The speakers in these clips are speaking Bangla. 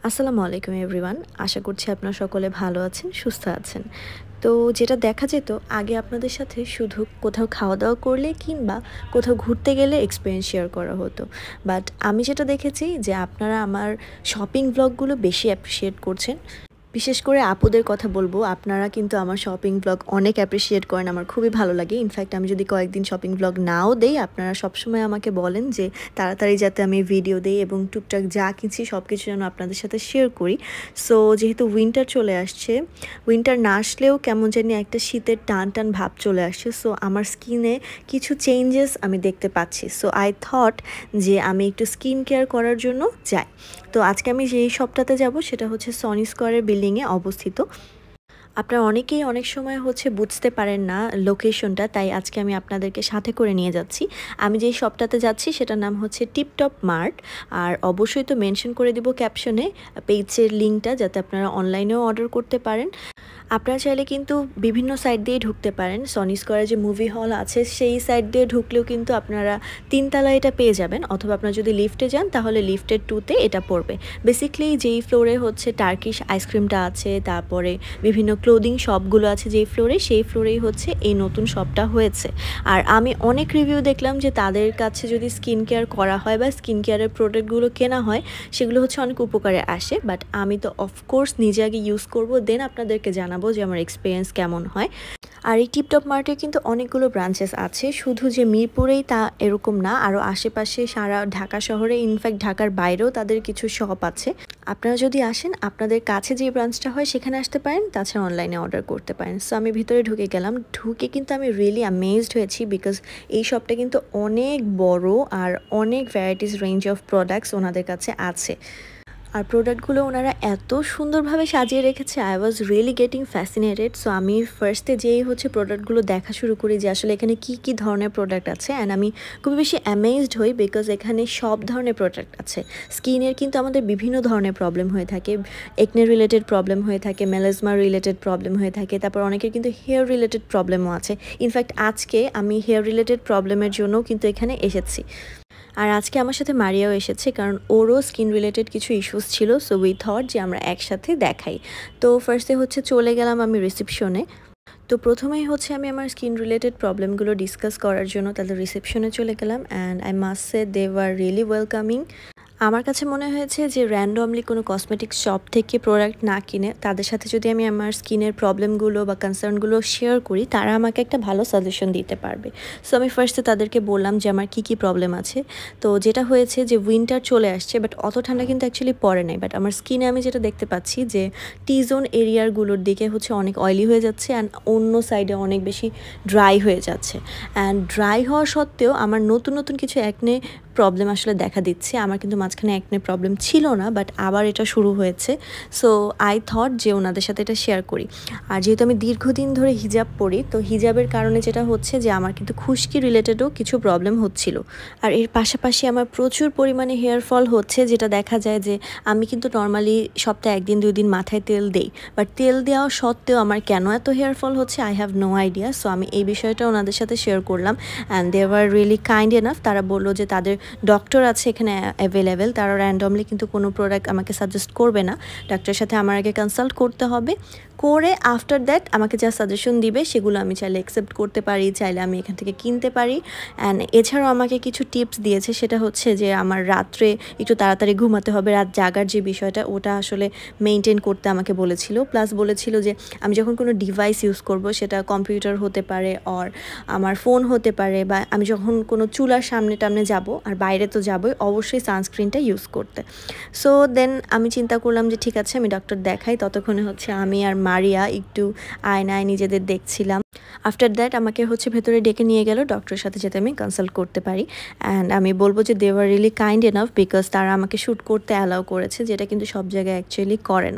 আসসালামু আলাইকুম এভরিওয়ান। আশা করছি আপনারা সকলে ভালো আছেন, সুস্থ আছেন। তো যেটা দেখা যেত আগে আপনাদের সাথে শুধু কোথাও খাওয়া-দাওয়া করলে কিংবা কোথাও ঘুরতে গেলে এক্সপেরিয়েন্স শেয়ার করা হতো। বাট আমি যেটা দেখেছি যে আপনারা আমার শপিং ব্লগগুলো বেশি অ্যাপ্রিশিয়েট করছেন। বিশেষ করে আপুদের কথা বলব, আপনারা কিন্তু আমার শপিং ব্লগ অনেক অ্যাপ্রিশিয়েট করেন। আমার খুবই ভালো লাগে। ইনফ্যাক্ট আমি যদি কয়েকদিন শপিং ব্লগ নাও দেই, আপনারা সবসময় আমাকে বলেন যে তাড়াতাড়ি যাতে আমি ভিডিও দেই এবং টুকটাক যা কিনছি সব কিছু যেন আপনাদের সাথে শেয়ার করি। সো যেহেতু উইন্টার চলে আসছে, উইন্টার না আসলেও কেমন জানি একটা শীতের টান টান ভাব চলে আসছে। সো আমার স্কিনে কিছু চেঞ্জেস আমি দেখতে পাচ্ছি। সো আই থট যে আমি একটু স্কিন কেয়ার করার জন্য যাই। তো আজকে আমি যেই শপটাতে যাব সেটা হচ্ছে সনি স্কোয়ারের বিল্ডিংয়ে অবস্থিত। আপনারা অনেকেই অনেক সময় বুঝতে পারেন না লোকেশনটা, তাই আজকে আমি আপনাদেরকে সাথে করে নিয়ে যাচ্ছি। আমি যেই শপটাতে যাচ্ছি সেটার নাম হচ্ছে টিপটপ মার্ট। আর অবশ্যই তো মেনশন করে দিব ক্যাপশনে পেজের লিঙ্কটা, যাতে আপনারা অনলাইনেও অর্ডার করতে পারেন। আপনারা চাইলে কিন্তু বিভিন্ন সাইড দিয়ে ঢুকতে পারেন। সনি স্কোয়ারে যে মুভি হল আছে সেই সাইড দিয়ে ঢুকলেও কিন্তু আপনারা 3 তলায় এটা পেয়ে যাবেন, অথবা আপনারা যদি লিফটে যান তাহলে লিফটের 2তে এটা পড়বে। বেসিক্যালি যেই ফ্লোরে টার্কিশ আইসক্রিমটা আছে, তারপরে বিভিন্ন ক্লোদিং শপগুলো আছে যেই ফ্লোরে, সেই ফ্লোরেই এই নতুন শপটা হয়েছে। আর আমি অনেক রিভিউ দেখলাম যে তাদের কাছে যদি স্কিন কেয়ার করা হয় বা স্কিন কেয়ারের প্রোডাক্টগুলো কেনা হয়, সেগুলো অনেক উপকারে আসে। বাট আমি তো অফকোর্স নিজে আগে ইউজ করব, দেন আপনাদেরকে জানাবো যে আমার এক্সপিরিয়েন্স কেমন হয়। আর এই টিপটপ মার্টের কিন্তু অনেকগুলো ব্রাঞ্চেস আছে, শুধু যে মিরপুরেই তা এরকম না, আরও আশেপাশে সারা ঢাকা শহরে, ইনফ্যাক্ট ঢাকার বাইরেও তাদের কিছু শপ আছে। আপনারা যদি আসেন, আপনাদের কাছে যে ব্রাঞ্চটা হয় সেখানে আসতে পারেন, তাছাড়া অনলাইনে অর্ডার করতে পারেন। সো আমি ভিতরে ঢুকে গেলাম, ঢুকে কিন্তু আমি রিয়েলি অ্যামেজড হয়েছি, বিকজ এই শপটা কিন্তু অনেক বড় আর অনেক ভ্যারাইটিস রেঞ্জ অফ প্রোডাক্টস ওনাদের কাছে আছে। আর প্রোডাক্টগুলো ওনারা এত সুন্দরভাবে সাজিয়ে রেখেছে, I was really getting fascinated. So আমি ফার্স্টে যেই প্রোডাক্টগুলো দেখা শুরু করি যে আসলে এখানে কি ধরনের প্রোডাক্ট আছে, অ্যান্ড আমি খুবই বেশি অ্যামেজড হই, বিকজ এখানে সব ধরনের প্রোডাক্ট আছে। স্কিনের কিন্তু আমাদের বিভিন্ন ধরনের প্রবলেম হয়ে থাকে, একনে রিলেটেড প্রবলেম হয়ে থাকে, মেলাজমা রিলেটেড প্রবলেম হয়ে থাকে, তারপর অনেকের কিন্তু হেয়ার রিলেটেড প্রবলেমও আছে। ইনফ্যাক্ট আজকে আমি হেয়ার রিলেটেড প্রবলেমের জন্যও কিন্তু এখানে এসেছি। আর আজকে আমার সাথে মারিয়াও এসেছে, কারণ ওরও স্কিন রিলেটেড কিছু ইস্যুস ছিল। সো উই থট যে আমরা একসাথে দেখাই। তো ফার্স্টে চলে গেলাম আমি রিসেপশনে। তো প্রথমেই আমি আমার স্কিন রিলেটেড প্রবলেমগুলো ডিসকাস করার জন্য তাদের রিসেপশনে চলে গেলাম, and I must say they were really welcoming. আমার কাছে মনে হয়েছে যে র্যান্ডমলি কোনো কসমেটিক্স শপ থেকে প্রোডাক্ট না কিনে তাদের সাথে যদি আমি আমার স্কিনের প্রবলেমগুলো বা কনসার্নগুলো শেয়ার করি, তারা আমাকে একটা ভালো সাজেশন দিতে পারবে। সো আমি ফার্স্টে তাদেরকে বললাম যে আমার কি প্রবলেম আছে। তো যেটা হয়েছে যে উইন্টার চলে আসছে, বাট অত ঠান্ডা কিন্তু অ্যাকচুয়ালি পড়ে নাই, বাট আমার স্কিনে আমি যেটা দেখতে পাচ্ছি যে টি জোন এরিয়ারগুলোর দিকে অনেক অয়েলি হয়ে যাচ্ছে, অ্যান্ড অন্য সাইডে অনেক বেশি ড্রাই হয়ে যাচ্ছে। অ্যান্ড ড্রাই হওয়া সত্ত্বেও আমার নতুন নতুন কিছু একনে প্রবলেম আসলে দেখা দিচ্ছে। আমার কিন্তু মাঝখানে একনে প্রবলেম ছিল না, বাট আবার এটা শুরু হয়েছে। সো আই থট যে ওনাদের সাথে এটা শেয়ার করি। আর যেহেতু আমি দীর্ঘদিন ধরে হিজাব পরি, তো হিজাবের কারণে যেটা হচ্ছে যে আমার কিন্তু খুশকি রিলেটেডও কিছু প্রবলেম হচ্ছিল। আর এর পাশাপাশি আমার প্রচুর পরিমাণে হেয়ার ফল হচ্ছে, যেটা দেখা যায় যে আমি কিন্তু নর্মালি সপ্তাহে 1-2 দিন মাথায় তেল দেই, বাট তেল দেওয়া সত্ত্বেও আমার কেন এত হেয়ার ফল হচ্ছে I have no idea. So আমি এই বিষয়টা ওনাদের সাথে শেয়ার করলাম, and they were really kind enough. তারা বললো যে তাদের ডক্টর আছে এখানে অ্যাভেলেবেল, তারা র্যান্ডমলি কিন্তু কোনো প্রোডাক্ট আমাকে সাজেস্ট করবে না। ডাক্তারের সাথে আমার আগে কনসাল্ট করতে হবে, করে আফটার দ্যাট আমাকে যা সাজেশন দিবে সেগুলো আমি চাইলে অ্যাকসেপ্ট করতে পারি, চাইলে আমি এখান থেকে কিনতে পারি। অ্যান্ড এছাড়াও আমাকে কিছু টিপস দিয়েছে, সেটা যে আমার রাত্রে একটু তাড়াতাড়ি ঘুমাতে হবে, রাত জাগার যে বিষয়টা ওটা আসলে মেনটেন করতে আমাকে বলেছিল। প্লাস বলেছিল যে আমি যখন কোনো ডিভাইস ইউজ করব, সেটা কম্পিউটার হতে পারে অর আমার ফোন হতে পারে, বা আমি যখন কোনো চুলার সামনে টামনে যাব, আর বাইরে তো যাবই, অবশ্যই সানস্ক্রিনটা ইউজ করতে। সো দেন আমি চিন্তা করলাম যে ঠিক আছে, আমি ডক্টর দেখাই। ততক্ষণে আমি আর মারিয়া একটু আয়নায় নিজেদের দেখছিলাম। আফটার দ্যাট আমাকে ভেতরে ডেকে নিয়ে গেল ডক্টরের সাথে, যাতে আমি কনসাল্ট করতে পারি। অ্যান্ড আমি বলবো যে they were really kind enough, because তারা আমাকে শ্যুট করতে অ্যালাউ করেছে, যেটা কিন্তু সব জায়গায় অ্যাকচুয়ালি করে না।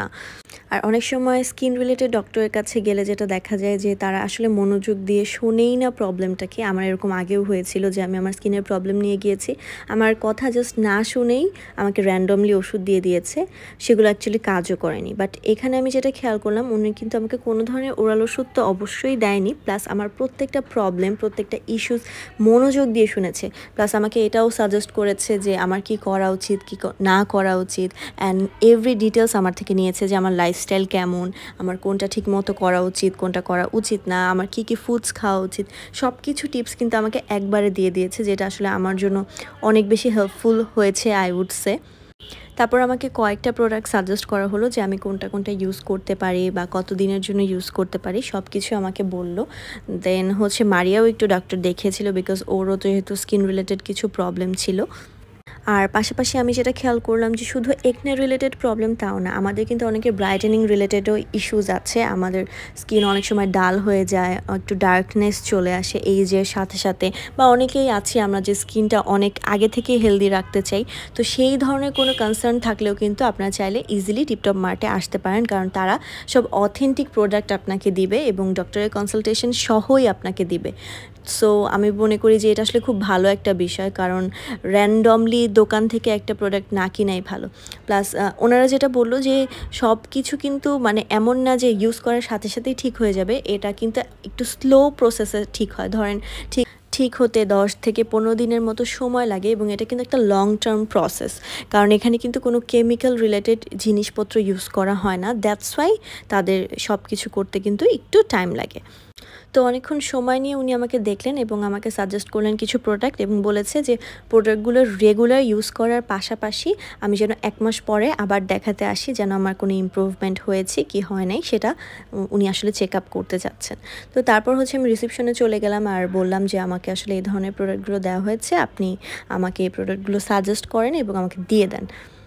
আর অনেক সময় স্কিন রিলেটেড ডক্টরের কাছে গেলে যেটা দেখা যায় যে তারা আসলে মনোযোগ দিয়ে শোনেই না প্রবলেমটা কি। আমার এরকম আগেও হয়েছিল যে আমি আমার স্কিনের প্রবলেম নিয়ে গিয়েছি, আমার কথা জাস্ট না শুনেই আমাকে র্যান্ডমলি ওষুধ দিয়ে দিয়েছে, সেগুলো অ্যাকচুয়ালি কাজও করেনি। বাট এখানে আমি যেটা খেয়াল করলাম, উনি কিন্তু আমাকে কোনো ধরনের ওরাল ওষুধ তো অবশ্যই দেয়নি, প্লাস আমার প্রত্যেকটা প্রবলেম, প্রত্যেকটা ইস্যুস মনোযোগ দিয়ে শুনেছে, প্লাস আমাকে এটাও সাজেস্ট করেছে যে আমার কি করা উচিত, কি না করা উচিত, অ্যান্ড এভরি ডিটেলস আমার থেকে নিয়েছে যে আমার লাইফস্টাইল কেমন, আমার কোনটা ঠিক মতো করা উচিত, কোনটা করা উচিত না, আমার কি কি ফুডস খাওয়া উচিত, সব কিছু টিপস কিন্তু আমাকে একবারে দিয়ে দিয়েছে, যেটা আসলে আমার জন্য অনেক বেশি হেল্পফুল হয়েছে আই উড সে। তারপর আমাকে কয়েকটা প্রোডাক্ট সাজেস্ট করা হলো যে আমি কোনটা কোনটা ইউজ করতে পারি বা কত দিনের জন্য ইউজ করতে পারি, সব কিছু আমাকে বলল। দেন হচ্ছে মারিয়াও একটু ডাক্তার দেখিয়েছিল, বিকজ ওরও যেহেতু স্কিন রিলেটেড কিছু প্রবলেম ছিল। আর পাশাপাশি আমি যেটা খেয়াল করলাম যে শুধু একনে রিলেটেড প্রবলেম তাও না, আমাদের কিন্তু অনেকে ব্রাইটেনিং রিলেটেডও ইস্যুস আছে। আমাদের স্কিন অনেক সময় ডাল হয়ে যায়, একটু ডার্কনেস চলে আসে এইজের সাথে সাথে, বা অনেকেই আছি আমরা যে স্কিনটা অনেক আগে থেকেই হেলদি রাখতে চাই। তো সেই ধরনের কোনো কনসার্ন থাকলেও কিন্তু আপনারা চাইলে ইজিলি টিপটপ মার্টে আসতে পারেন, কারণ তারা সব অথেন্টিক প্রোডাক্ট আপনাকে দিবে এবং ডক্টরের কনসালটেশন সহই আপনাকে দিবে। সো আমি মনে করি যে এটা আসলে খুব ভালো একটা বিষয়, কারণ র্যান্ডমলি দোকান থেকে একটা প্রোডাক্ট না কিনাই ভালো। প্লাস ওনারা যেটা বললো যে সব কিছু কিন্তু মানে এমন না যে ইউজ করার সাথে সাথেই ঠিক হয়ে যাবে, এটা কিন্তু একটু স্লো প্রসেসে ঠিক হয়। ধরেন ঠিক ঠিক হতে 10 থেকে 15 দিনের মতো সময় লাগে, এবং এটা কিন্তু একটা লং টার্ম প্রসেস, কারণ এখানে কিন্তু কোনো কেমিক্যাল রিলেটেড জিনিসপত্র ইউজ করা হয় না। দ্যাটস ওয়াই তাদের সব কিছু করতে কিন্তু একটু টাইম লাগে। তো অনেকক্ষণ সময় নিয়ে উনি আমাকে দেখলেন এবং আমাকে সাজেস্ট করলেন কিছু প্রোডাক্ট, এবং বলেছে যে প্রোডাক্টগুলো রেগুলার ইউজ করার পাশাপাশি আমি যেন 1 মাস পরে আবার দেখাতে আসি, যেন আমার কোনো ইমপ্রুভমেন্ট হয়েছে কি হয় নাই সেটা উনি আসলে চেক আপ করতে যাচ্ছেন। তো তারপর হচ্ছে আমি রিসেপশনে চলে গেলাম আর বললাম যে আমাকে আসলে এই ধরনের প্রোডাক্টগুলো দেওয়া হয়েছে, আপনি আমাকে এই প্রোডাক্টগুলো সাজেস্ট করেন এবং আমাকে দিয়ে দেন।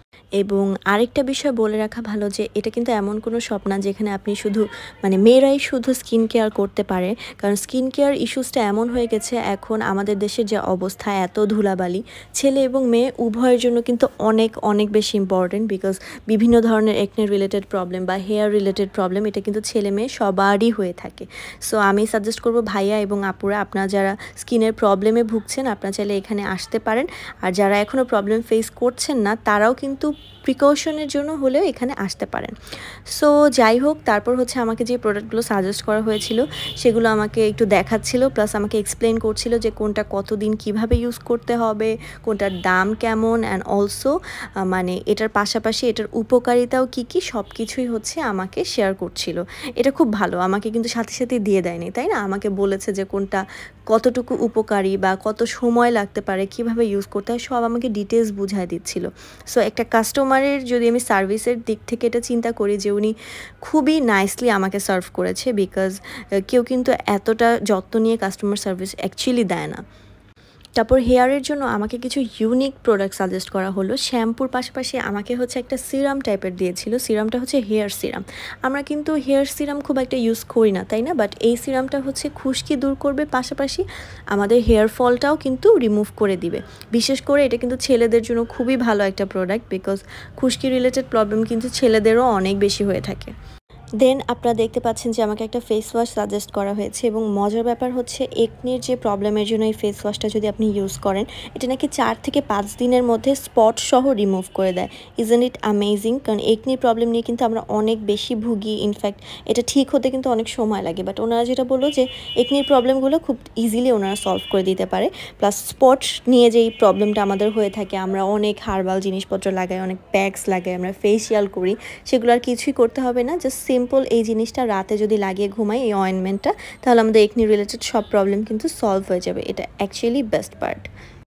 এবং আরেকটা বিষয় বলে রাখা ভালো যে এটা কিন্তু এমন কোনো শপ না যেখানে আপনি শুধু মানে মেয়েরাই শুধু স্কিন কেয়ার করতে পারে, কারণ স্কিন কেয়ার ইস্যুসটা এমন হয়ে গেছে এখন আমাদের দেশের যে অবস্থা, এত ধুলাবালি, ছেলে এবং মেয়ে উভয়ের জন্য কিন্তু অনেক অনেক বেশি ইম্পর্টেন্ট, বিকজ বিভিন্ন ধরনের একনে রিলেটেড প্রবলেম বা হেয়ার রিলেটেড প্রবলেম এটা কিন্তু ছেলে মেয়ে সবারই হয়ে থাকে। সো আমি সাজেস্ট করব ভাইয়া এবং আপুরা, আপনারা যারা স্কিনের প্রবলেমে ভুগছেন আপনারা চাইলে এখানে আসতে পারেন, আর যারা এখনও প্রবলেম ফেস করছেন না তারাও কিন্তু প্রিকশনের জন্য হলেও এখানে আসতে পারেন। সো যাই হোক, তারপর হচ্ছে আমাকে যে প্রোডাক্টগুলো সাজেস্ট করা হয়েছিল সেগুলো আমাকে একটু দেখাচ্ছিল, প্লাস আমাকে এক্সপ্লেন করছিল যে কোনটা কতদিন কিভাবে ইউজ করতে হবে, কোনটার দাম কেমন, অ্যান্ড অলসো মানে এটার পাশাপাশি এটার উপকারিতাও কী কী সব কিছুই হচ্ছে আমাকে শেয়ার করছিল। এটা খুব ভালো, আমাকে কিন্তু সাথে সাথে দিয়ে দেয়নি, তাই না, আমাকে বলেছে যে কোনটা কতটুকু উপকারী বা কত সময় লাগতে পারে, কিভাবে ইউজ করতে হয়, সব আমাকে ডিটেলস বুঝায় দিচ্ছিল। সো একটা কাস্টমারের যদি আমি সার্ভিসের দিক থেকে এটা চিন্তা করি যে উনি খুবই নাইসলি আমাকে সার্ভ করেছে, বিকজ কেউ কিন্তু এতটা যত্ন নিয়ে কাস্টমার সার্ভিস অ্যাকচুয়ালি দেয় না। তারপর হেয়ারের জন্য আমাকে কিছু ইউনিক প্রোডাক্ট সাজেস্ট করা হলো। শ্যাম্পুর পাশাপাশি আমাকে হচ্ছে একটা সিরাম টাইপের দিয়েছিল, সিরামটা হচ্ছে হেয়ার সিরাম। আমরা কিন্তু হেয়ার সিরাম খুব একটা ইউজ করি না, তাই না, বাট এই সিরামটা হচ্ছে খুশকি দূর করবে, পাশাপাশি আমাদের হেয়ার ফলটাও কিন্তু রিমুভ করে দিবে। বিশেষ করে এটা কিন্তু ছেলেদের জন্য খুবই ভালো একটা প্রোডাক্ট, বিকজ খুশকি রিলেটেড প্রবলেম কিন্তু ছেলেদেরও অনেক বেশি হয়ে থাকে। দেন আপনারা দেখতে পাচ্ছেন যে আমাকে একটা ফেস ওয়াশ সাজেস্ট করা হয়েছে, এবং মজার ব্যাপার হচ্ছে একনির যে প্রবলেমের জন্য এই ফেস ওয়াশটা যদি আপনি ইউজ করেন এটা নাকি 4 থেকে 5 দিনের মধ্যে স্পট সহ রিমুভ করে দেয়। ইজন্ট ইট অ্যামেজিং, কারণ একনির প্রবলেম নিয়ে কিন্তু আমরা অনেক বেশি ভুগি, ইনফ্যাক্ট এটা ঠিক হতে কিন্তু অনেক সময় লাগে, বাট ওনারা যেটা বললো যে একনির প্রবলেমগুলো খুব ইজিলি ওনারা সলভ করে দিতে পারে। প্লাস স্পট নিয়ে যেই প্রবলেমটা আমাদের হয়ে থাকে, আমরা অনেক হার্বাল জিনিসপত্র লাগাই, অনেক প্যাকস লাগাই, আমরা ফেসিয়াল করি, সেগুলো আর কিছুই করতে হবে না, জাস্ট সিম্পল এই জিনিসটা রাতে যদি লাগিয়ে ঘুমাই এই অয়েনমেন্টটা, তাহলে আমাদের একনি রিলেটেড সব প্রবলেম কিন্তু সলভ হয়ে যাবে। এটা অ্যাকচুয়ালি বেস্ট পার্ট।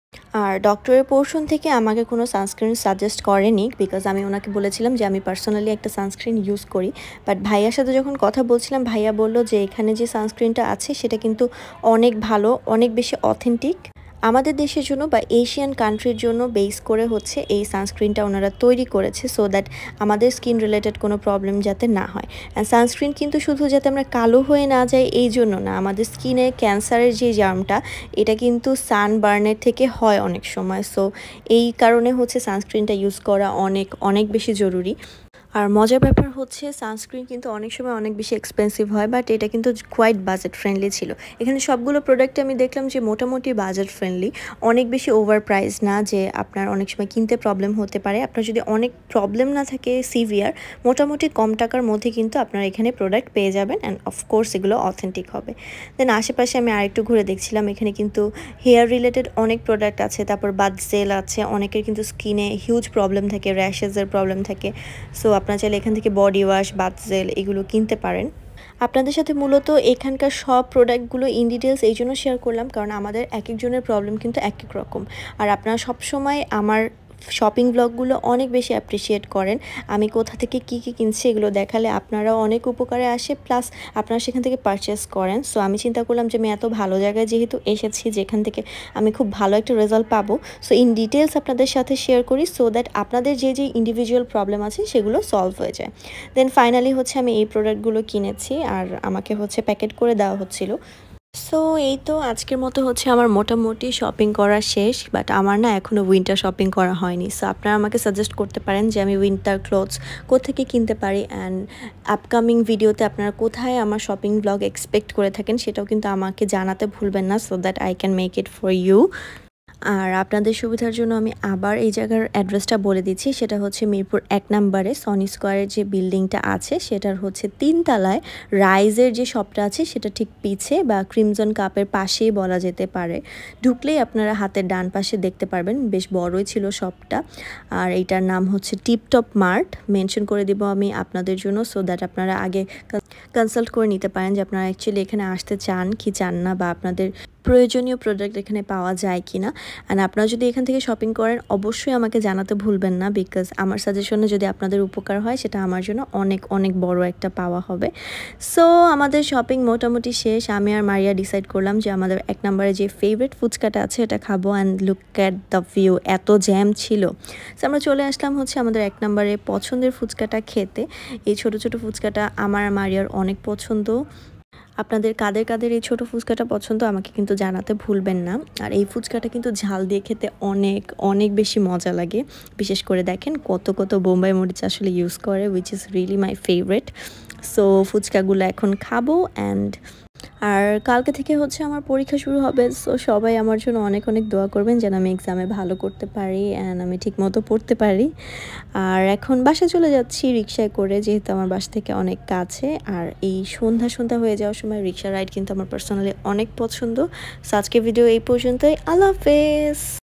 আর ডক্টরের পোর্শন থেকে আমাকে কোনো সানস্ক্রিন সাজেস্ট করেনি, বিকজ আমি ওনাকে বলেছিলাম যে আমি পার্সোনালি একটা সানস্ক্রিন ইউজ করি। বাট ভাইয়ার সাথে যখন কথা বলছিলাম ভাইয়া বলল যে এখানে যে সানস্ক্রিনটা আছে সেটা কিন্তু অনেক ভালো, অনেক বেশি অথেন্টিক, আমাদের দেশের জন্য বা এশিয়ান কান্ট্রির জন্য বেস করে হচ্ছে এই সানস্ক্রিনটা ওনারা তৈরি করেছে, সো দ্যাট আমাদের স্কিন রিলেটেড কোনো প্রবলেম যাতে না হয়। অ্যান্ড সানস্ক্রিন কিন্তু শুধু যাতে আমরা কালো হয়ে না যাই এই জন্য না, আমাদের স্কিনে ক্যান্সারের যে জার্মটা এটা কিন্তু সানবার্নের থেকে হয় অনেক সময়, সো এই কারণে হচ্ছে সানস্ক্রিনটা ইউজ করা অনেক অনেক বেশি জরুরি। আর মজার ব্যাপার হচ্ছে সানস্ক্রিন কিন্তু অনেক সময় অনেক বেশি এক্সপেন্সিভ হয়, বাট এটা কিন্তু কোয়াইট বাজেট ফ্রেন্ডলি ছিল। এখানে সবগুলো প্রোডাক্ট আমি দেখলাম যে মোটামুটি বাজেট ফ্রেন্ডলি, অনেক বেশি ওভার প্রাইস না যে আপনার অনেক সময় কিনতে প্রবলেম হতে পারে। আপনার যদি অনেক প্রবলেম না থাকে সিভিয়ার, মোটামুটি কম টাকার মধ্যে কিন্তু আপনারা এখানে প্রোডাক্ট পেয়ে যাবেন, অ্যান্ড অফকোর্স এগুলো অথেন্টিক হবে। দেন আশেপাশে আমি আরেকটু ঘুরে দেখছিলাম, এখানে কিন্তু হেয়ার রিলেটেড অনেক প্রোডাক্ট আছে, তারপর বাথ জেল আছে। অনেকের কিন্তু স্কিনে হিউজ প্রবলেম থাকে, র্যাশেসের প্রবলেম থাকে, সো আপনারা চাইলে এখান থেকে বডি ওয়াশ, বাথ জেল এগুলো কিনতে পারেন। আপনাদের সাথে মূলত এখানকার সব প্রোডাক্টগুলো ইন ডিটেলস এই জন্য শেয়ার করলাম, কারণ আমাদের এক একজনের প্রবলেম কিন্তু এক এক রকম। আর আপনারা সবসময় আমার শপিং ব্লগগুলো অনেক বেশি অ্যাপ্রিসিয়েট করেন। আমি কোথা থেকে কী কী কিনছি এগুলো দেখালে আপনারাও অনেক উপকারে আসে, প্লাস আপনারা সেখান থেকে পারচেস করেন। সো আমি চিন্তা করলাম যে আমি এত ভালো জায়গায় যেহেতু এসেছি, যেখান থেকে আমি খুব ভালো একটা রেজাল্ট পাবো, সো ইন ডিটেলস আপনাদের সাথে শেয়ার করি, সো দ্যাট আপনাদের যে যে ইন্ডিভিজুয়াল প্রবলেম আছে সেগুলো সলভ হয়ে যায়। দেন ফাইনালি হচ্ছে আমি এই প্রোডাক্টগুলো কিনেছি, আর আমাকে হচ্ছে প্যাকেট করে দেওয়া হচ্ছিল। সো এই তো আজকের মতো হচ্ছে আমার মোটামুটি শপিং করা শেষ, বাট আমার না এখনও উইন্টার শপিং করা হয়নি। সো আপনারা আমাকে সাজেস্ট করতে পারেন যে আমি উইন্টার ক্লোথস কোত্থেকে কিনতে পারি, অ্যান্ড আপকামিং ভিডিওতে আপনারা কোথায় আমার শপিং ব্লগ এক্সপেক্ট করে থাকেন সেটাও কিন্তু আমাকে জানাতে ভুলবেন না, so that I can make it for you. আর আপনাদের সুবিধার জন্য আমি আবার এই জায়গার অ্যাড্রেসটা বলে দিচ্ছি। সেটা হচ্ছে মিরপুর 1 নম্বরে সনি স্কোয়ারের যে বিল্ডিংটা আছে সেটার হচ্ছে 3 তলায় রাইজের যে শপটা আছে সেটা ঠিক পিছে বা ক্রিমজন কাপের পাশেই বলা যেতে পারে। ঢুকলেই আপনারা হাতের ডান পাশে দেখতে পারবেন, বেশ বড়ই ছিল শপটা। আর এইটার নাম হচ্ছে টিপটপ মার্ট, মেনশন করে দিব আমি আপনাদের জন্য, সো দ্যাট আপনারা আগে কনসাল্ট করে নিতে পারেন যে আপনারা অ্যাকচুয়ালি এখানে আসতে চান কি চান না, বা আপনাদের প্রয়োজনীয় প্রোডাক্ট এখানে পাওয়া যায় কি না। অ্যান্ড আপনারা যদি এখান থেকে শপিং করেন অবশ্যই আমাকে জানাতে ভুলবেন না, বিকজ আমার সাজেশনে যদি আপনাদের উপকার হয় সেটা আমার জন্য অনেক অনেক বড় একটা পাওয়া হবে। সো আমাদের শপিং মোটামুটি শেষ। আমি আর মারিয়া ডিসাইড করলাম যে আমাদের 1 নম্বরে যে ফেভারিট ফুচকাটা আছে এটা খাবো, and look at the view, এত জ্যাম ছিল। সো আমরা চলে আসলাম হচ্ছে আমাদের 1 নম্বরে পছন্দের ফুচকাটা খেতে। এই ছোট ছোট ফুচকাটা আমার আর মারিয়ার অনেক পছন্দ। আপনাদের কাদের কাদের এই ছোট ফুচকাটা পছন্দ আমাকে কিন্তু জানাতে ভুলবেন না। আর এই ফুচকাটা কিন্তু ঝাল দিয়ে খেতে অনেক অনেক বেশি মজা লাগে, বিশেষ করে দেখেন কত কত বোম্বাই মরিচ আসলে ইউজ করে, which is really my favourite. So ফুচকাগুলো এখন খাবো, অ্যান্ড আর কালকে থেকে হচ্ছে আমার পরীক্ষা শুরু হবে। সো সবাই আমার জন্য অনেক অনেক দোয়া করবেন যেন আমি এক্সামে ভালো করতে পারি, অ্যান্ড আমি ঠিকমতো পড়তে পারি। আর এখন বাসায় চলে যাচ্ছি রিক্সায় করে, যেহেতু আমার বাসা থেকে অনেক কাছে। আর এই সন্ধ্যা সন্ধ্যা হয়ে যাওয়ার সময় রিক্সা রাইড কিন্তু আমার পার্সোনালি অনেক পছন্দ। সো আজকে ভিডিও এই পর্যন্তই। আল্লাহ হাফেজ।